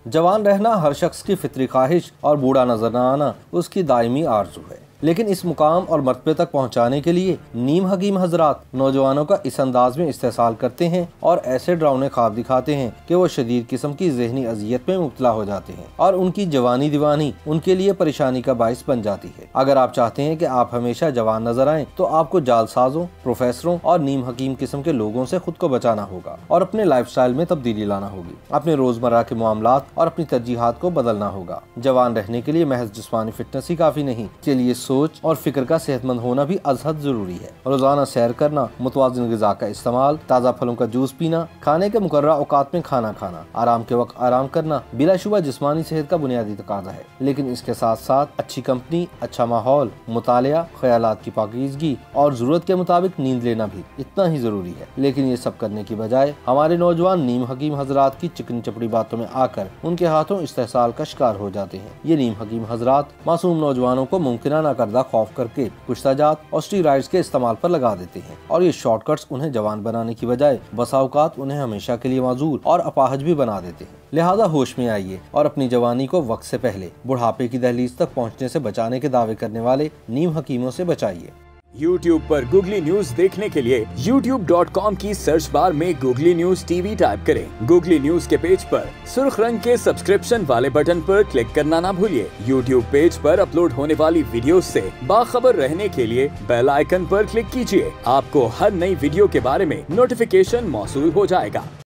जवान रहना हर शख्स की फितरी ख्वाहिश और बूढ़ा नजर न आना उसकी दायमी आरज़ू है। लेकिन इस मुकाम और मर्तबे तक पहुंचाने के लिए नीम हकीम हजरात नौजवानों का इस अंदाज में इस्तेसाल करते हैं और ऐसे डरावने ख्वाब दिखाते हैं कि वो शदीद किस्म की ज़हनी अजियत में मुब्तला हो जाते हैं और उनकी जवानी दीवानी उनके लिए परेशानी का बाइस बन जाती है। अगर आप चाहते हैं कि आप हमेशा जवान नजर आएं तो आपको जालसाजों, प्रोफेसरों और नीम हकीम किस्म के लोगों से खुद को बचाना होगा और अपने लाइफस्टाइल में तब्दीली लाना होगी। अपने रोजमर्रा के मामलात और अपनी तरजीहात को बदलना होगा। जवान रहने के लिए महज जिस्मानी फिटनेस ही काफी नहीं, के लिए सोच और फिक्र का सेहतमंद होना भी अजहद जरूरी है। रोजाना सैर करना, मुतवाज़िन ग़िज़ा का इस्तेमाल, ताज़ा फलों का जूस पीना, खाने के मुकर्रर औकात में खाना खाना, आराम के वक्त आराम करना बिलाशुबा जिस्मानी सेहत का बुनियादी तकाज़ा है। लेकिन इसके साथ साथ अच्छी कंपनी, अच्छा माहौल, मुतालिया, ख्यालात की पाकीज़गी और जरूरत के मुताबिक नींद लेना भी इतना ही जरूरी है। लेकिन ये सब करने की बजाय हमारे नौजवान नीम हकीम हजरात की चिकनी चपड़ी बातों में आकर उनके हाथों इस्तेहसाल का शिकार हो जाते हैं। ये नीम हकीम हजरात मासूम नौजवानों को मुमकिन न करदा खौफ करके कुश्ताजात और स्टीरॉइड्स के इस्तेमाल पर लगा देते हैं और ये शॉर्टकट्स उन्हें जवान बनाने की बजाय बसा औकात उन्हें हमेशा के लिए माजूर और अपाहज भी बना देते हैं। लिहाजा होश में आइए और अपनी जवानी को वक्त से पहले बुढ़ापे की दहलीज तक पहुंचने से बचाने के दावे करने वाले नीम हकीमों से बचाइए। YouTube पर गूगली न्यूज देखने के लिए youtube.com की सर्च बार में गूगली न्यूज टीवी टाइप करें। गूगली न्यूज के पेज पर सुर्ख रंग के सब्सक्रिप्शन वाले बटन पर क्लिक करना ना भूलिए। YouTube पेज पर अपलोड होने वाली वीडियोस से बाखबर रहने के लिए बेल आइकन पर क्लिक कीजिए। आपको हर नई वीडियो के बारे में नोटिफिकेशन मौसूल हो जाएगा।